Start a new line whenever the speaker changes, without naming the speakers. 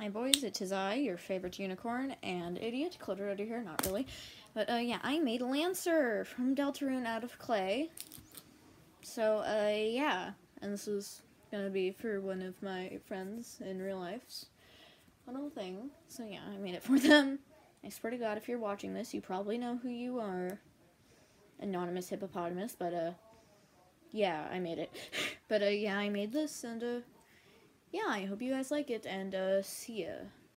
Hi boys, it is I, your favorite unicorn and idiot, Clitterati here, not really. But yeah, I made Lancer from Deltarune out of clay. So yeah, and this is gonna be for one of my friends in real life's little thing. So yeah, I made it for them. I swear to God, if you're watching this, you probably know who you are. Anonymous hippopotamus, but yeah, I made it. But yeah, I made this, and yeah, I hope you guys like it, and see ya.